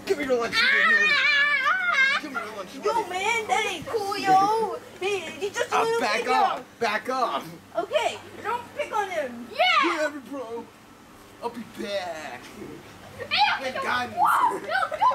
Give me your lunch. Give me your lunch. Yo, man, that ain't cool, yo. He's just a little Back kid, off. yo. Back off. Okay, don't pick on him. Yeah! Whatever, bro. I'll be back. Hey, Thank God. whoa, no, no.